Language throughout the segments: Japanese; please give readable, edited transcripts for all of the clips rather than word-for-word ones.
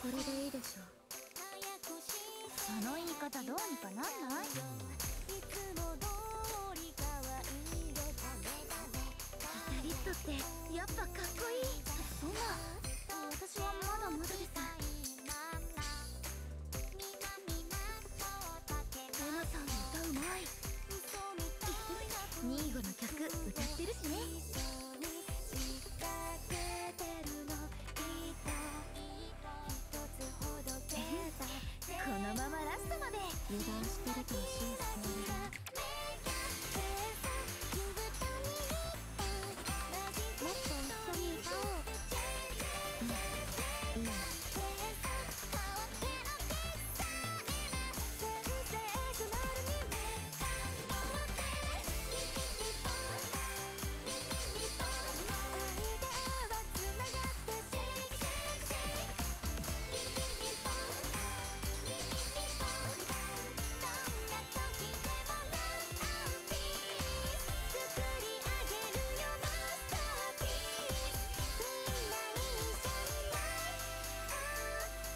これでいいでしょう。 その言い方どうにかなんない？ギタリストってやっぱかっこいい。そんな、私はまだまだです。レナさん歌うまい。ニーゴの曲歌ってるしね。このままラストまで。 油断してると足をすくわれる。もっと一緒に歌おう。いい。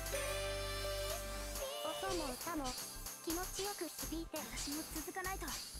音も歌も気持ちよく響いて、私も続かないと。